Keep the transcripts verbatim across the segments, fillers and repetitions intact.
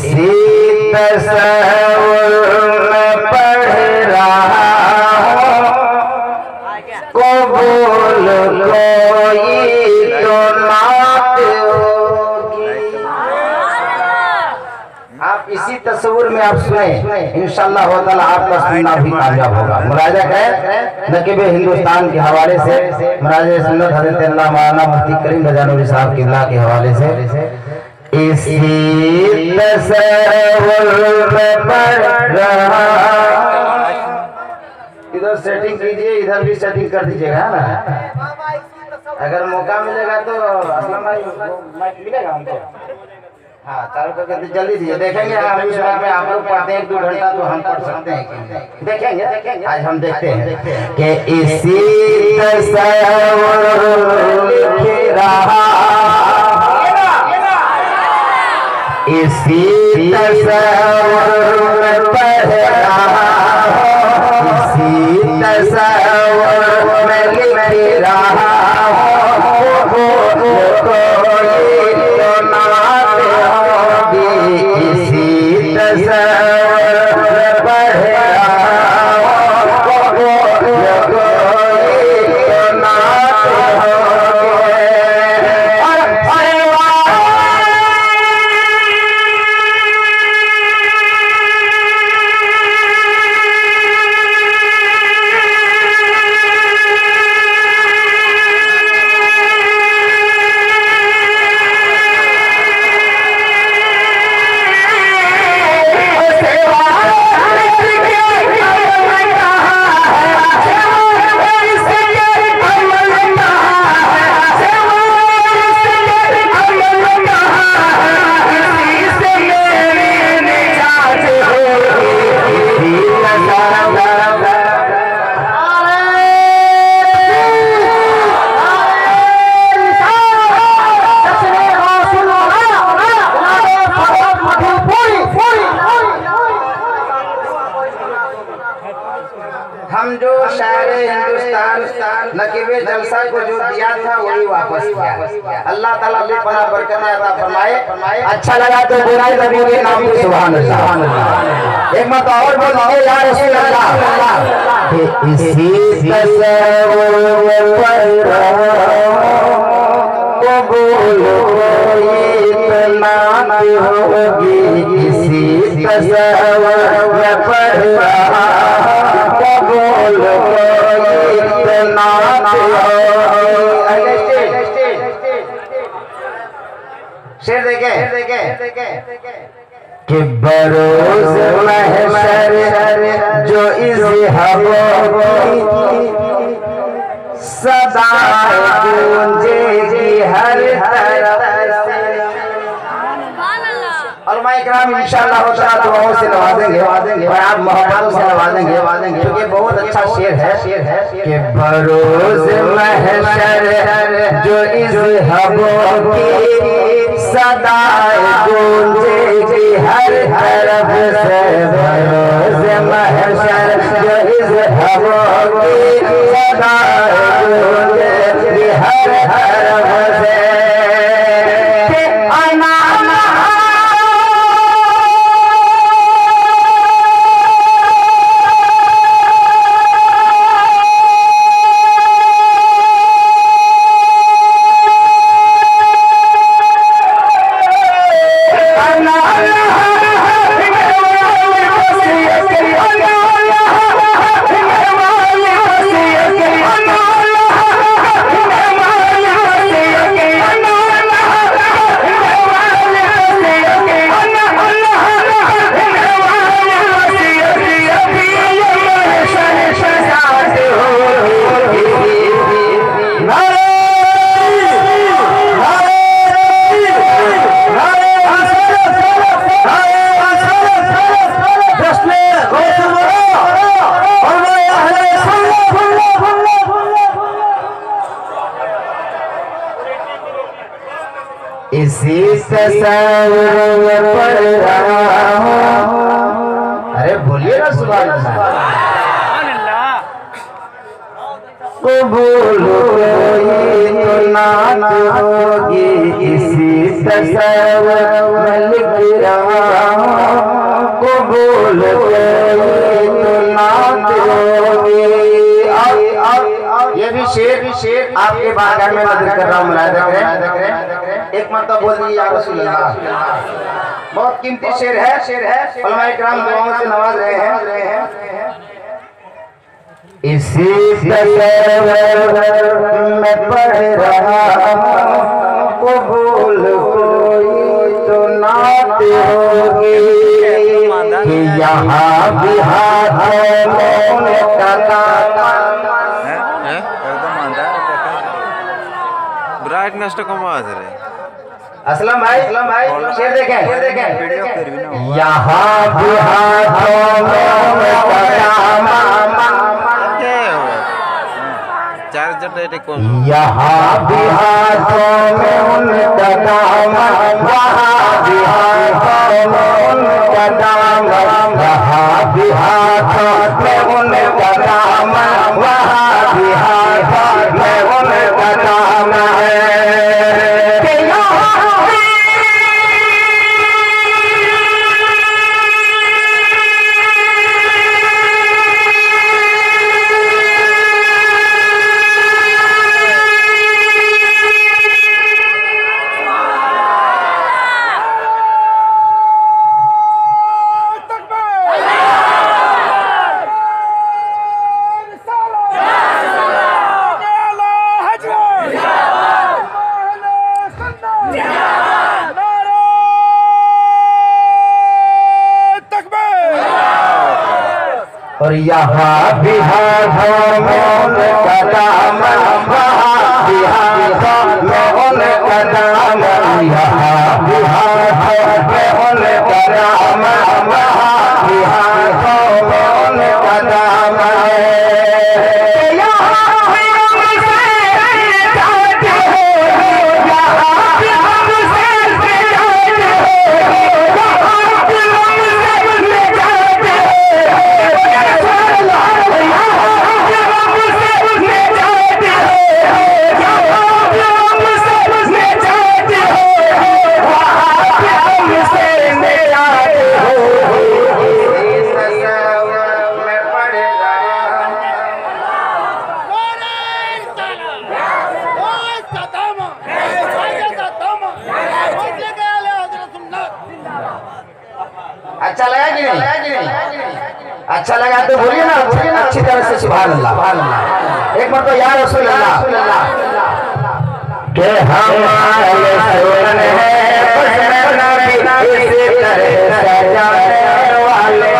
इसी तस्वीर में पढ़ रहा कबूल कोई तो नात होगी। आप इसी तस्वीर में आप सुने, इंशाअल्लाह ताला आपका सुनना भी कामयाब होगा। मुराजा है नकीब हिंदुस्तान के हवाले से, मुराजा सुन्नत हज़रत अल्लाह मौलाना मुफ्ती करीम रज़ानूरी साहब किबला के हवाले से इसी तस्वीर में पढ़ रहा। इधर सेटिंग कीजिए, इधर भी सेटिंग कर दीजिएगा ना। अगर मौका मिलेगा तो असलम भाई माइक मिलेगा हमको। हाँ चालू करके जल्दी दीजिए। देखेंगे हम इस बार में आप लोग पढ़ते हैं एक दो घंटा तो हम पढ़ सकते हैं कि नहीं? देखेंगे देखेंगे आज हम देखते हैं कि इसी तस्वीर लिख रहा, इसी तस्वीर में पढ़ रहा, इसी तस्वीर में लिख रहा हम जो शायर हिंदुस्तान नकीबे जलसा को जो दिया था वही वापस किया। अल्लाह ताला भी बड़ा बरकत अता फरमाए। अच्छा लगा तो बुराई नबी के नाम पे सुभान अल्लाह। एक मत और बोलिए या रसूल अल्लाह कि इसी तस्वीर पर कबूल कोई इतना होगी, इसी तस्वीर पर कबूल कोई इतना शेर देखे कि बरोज महशर जो इज़्हाब सदा गूंजेगी हर तरफ इंशाअल्लाह ताला दुआओं से नवाजेंगे और आप मोहब्बतों से नवाजेंगे क्योंकि बहुत अच्छा शेर है कि बरोज महशर जो इज़्हाब की सदा गूंजेगी हर तरफ से, बरोज महशर जो इज़्हाब की सदा गूंजेगी हर तरफ से। इसी तस्वीर में पढ़ रहा हूँ। अरे बोलिए ना सुभान अल्लाह। कबूल कोई तो नात होगी इसी तस्वीर में लिख रहा हूँ। कबूल कोई तो नात होगी। ये भी शेर भी शेर आपके बारगाह में नज़र कर रहा हूँ। मुलाहिजा करें, एक मरतबा बोल दिए या रसूल अल्लाह। बहुत कीमती शेर है, शेर है। उलमा इकराम दुआओं से नवाज रहे हैं। इसी तस्वीर में पढ़ रहा हूँ। कबूल कोई तो नात होगी कि यहाँ भी हाथों में ब्राइटनेस तो कम आवाज है। असलम भाई, असलम भाई शेर देखें, शेर देखें। यहाँ भी हाथों में चार जटे कौन? यहाँ भी हाथों में उनका दामन, वहाँ भी हाथों में उनका दामन, यहाँ भी हाथों में उनका दामन, वहाँ भी हाथों में उनका दामन है। और यहाँ भी हाथों में उनका दामन, वहाँ भी हाथों में उनका दामन, यहाँ भी हाथों में उनका दामन, वहाँ भी हाथों में उनका दामन है। अच्छा लगा कि नहीं? अच्छा लगा तो बोलिए ना अच्छी तरह से सुभान अल्लाह। एक बार तो या रसूल अल्लाह के हमारे सुन है नबी इसी तरह सजाने वाले।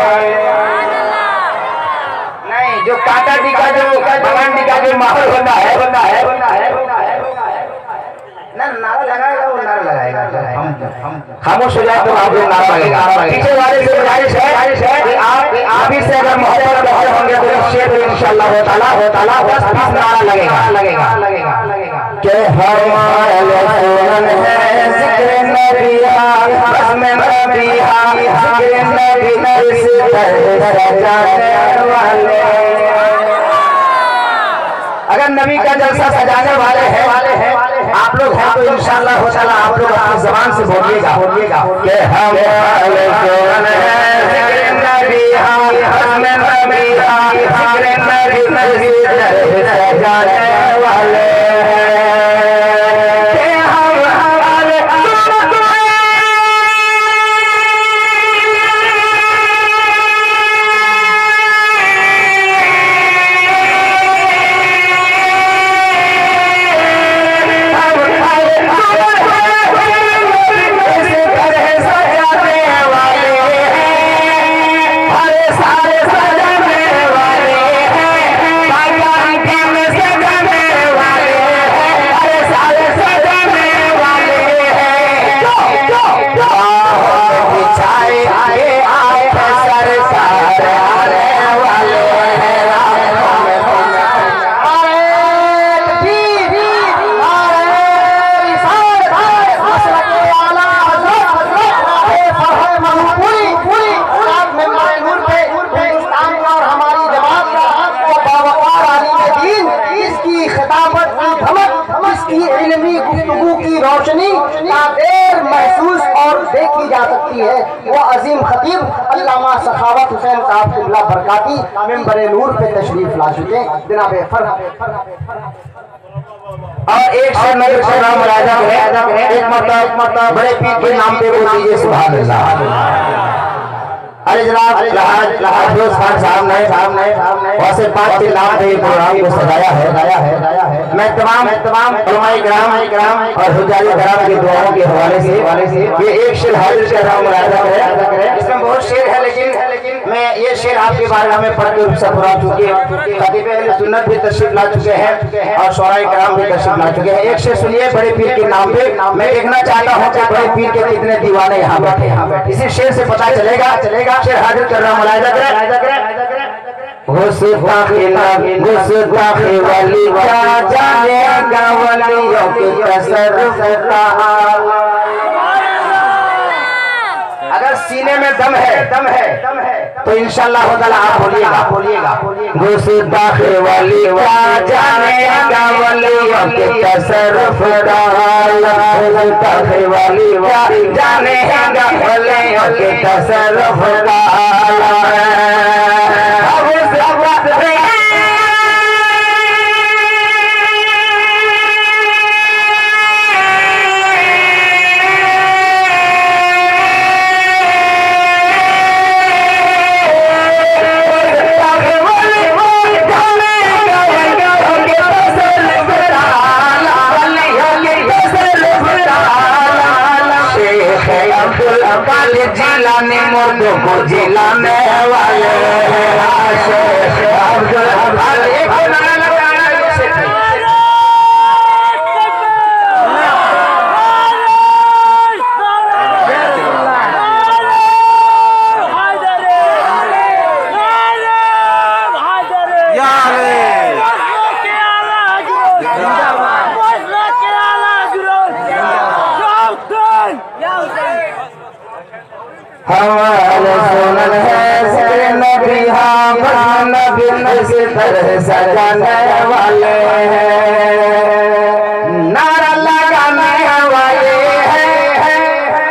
नहीं, जो काका दी का जो भगवान दी का जो माहौल होता है होता है होता है ना, नारा लगाएगा वो नारा लगाएगा। हम खामोश हो जाए तो आप लोग नारा लगेगा। पीछे वाले से गुजारिश है कि आप आप ही से अगर मोहब्बत बहुत होंगे तो शेर इंशाअल्लाह हो ताला हो ताला बस बीस नारा लगेगा लगेगा लगेगा के हमारे सुन है जिक्र नबिया बस में नबिया जिक्र नबी इस तरह सजाने वाले। अगर नबी का जलसा सजाने वाले हैं वाले हैं आप लोग हैं तो इंशाअल्लाह हो ताला आप लोग अपनी ज़बान से बोलिएगा बोलिएगा कि हमारे सुन है जिक्र नबिया बस में नबिया जिक्र नबी इस तरह सजाने वाले। सारे सजाने वाले हैं, भगवान के में सजाने वाले रोशनी का देर महसूस और देखी जा सकती है। वो अजीम खतीब अल्लामा सखावत हुसैन साहब किबला बरकाती मिंबर नूर पे तशरीफ ला चुके जनाब फर। और एक से नबी सलाम राजा है एक मतलब बड़े पीर के नाम पे वो दीजिए सुभान अल्लाह। अरे जनाब लहाज खान साहब ने साहब ने वैसे बात के नाम पे प्रोग्राम को सजाया है सजाया है सजाया है। मैं तमाम तमाम उलमाए किराम किराम और हुजारी किराम के दुआओं के हवाले से हवाले से ये एक शेर हाजिर कर रहा हूं राजा है। इसमें बहुत शेर है लेकिन लेकिन मैं ये शेर आपके बारे में पढ़ के सफरा चुके खतीब अहले सुन्नत भी तशरीफ ला चुके हैं और शोराए किराम भी तशरीफ ला चुके हैं। एक शेर सुनिए बड़े पीर के नाम पे। मैं देखना चाहता हूं कि बड़े पीर के कितने दीवाने यहाँ बैठे हैं। इसी शेर से पता चलेगा चलेगा शेर हाजिर कर रहा हूं मुलाहिजा करें। गुस्ताखी गुस्ताखी वाली क्या जानेगा वलियों के तसर्रुफ का। अगर सीने में दम है दम है दम है तो इंशाअल्लाह ताला आप बोलिएगा बोलिएगा गुस्ताखी वाली क्या जानेगा वलियों के तसर्रुफ का। गुस्ताखी वाली क्या जानेगा वलियों के तसर्रुफ का। जिलाने मुर्दों को जिलाने वाले हमारे सुनन है सिर नबी हाँ बस नबी इसी तरह सजाने वाले हैं नारा लगाने वाले हैं।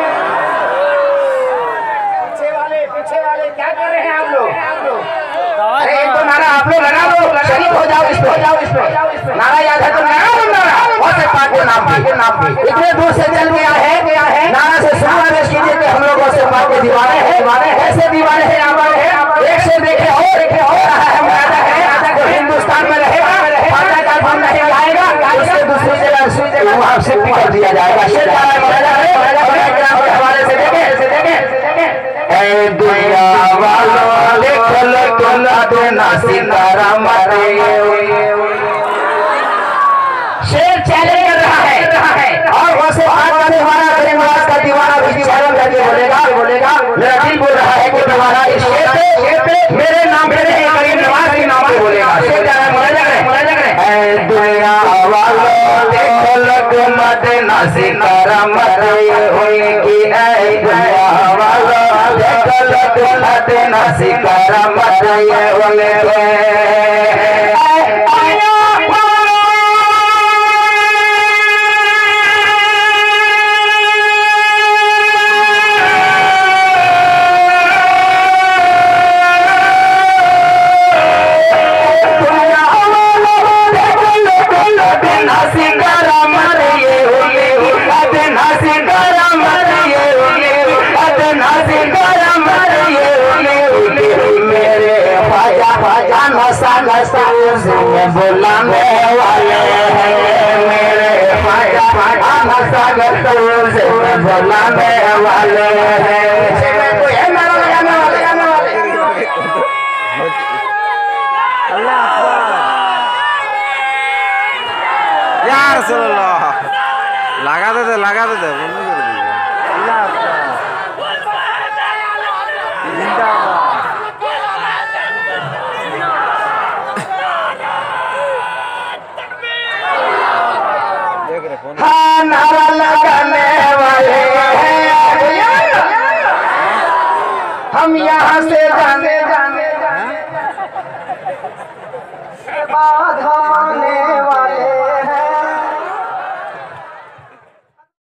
पीछे वाले पीछे वाले क्या कर रहे हैं आप लोग? अरे एक तो नारा आप लोग लगा लो शरीक हो जाओ इस पे हो जाओ इस पे नारा याद है तो नारा नारा बहुत से पाक के नाम पे नाम पे इतने दूर से चल गया है गया है नारा से सुना देश कीजिए कि हम लोगों से पाक के दीवाने हैं दीवाने ऐसे दीवाने हैं हमारे हैं एक से देखे और देखे और रहा है राजा है जो हिंदुस्तान में रहेगा फाटा का फन नहीं आएगा उससे दूसरी जगह दूसरी जगह वहां से पिकर दिया जाएगा। शेर का राजा है और ग्राम के हवाले से देखे से देखे ऐ दुनिया वालों देख लो तुला देना सितारा मारे शेर चैलेंज कर रहा है रहा है और वैसे आज का दीवाना गरीबनाज का दीवाना भी चैलेंज करके बोलेगा बोलेगा मेरा दिल बोल रहा है कि दीवाना इस शेर पे शेर पे मेरे नाम पे नहीं गरीब नवाज के नाम पे बोलेगा। शेर जा रहा है मुलाहिजा करें मुलाहिजा करें ऐ दुनिया वालों देखो लोग मदीना सितारा मरे हुई की ऐ दुनिया वालों देखो लोग मदीना सितारा मरे हुई बुलाने वाले हैं मेरे सागर से बुलाने वाले हैं कोई है नारा लगाने वाले लगाने वाले अल्लाह यार सल्लल्लाह लगा दे दे लगा दे दे बंद कर दीजिए अल्लाह हाँ नारा लगाने वाले हैं हम यहाँ से जाने जाने जाने बाद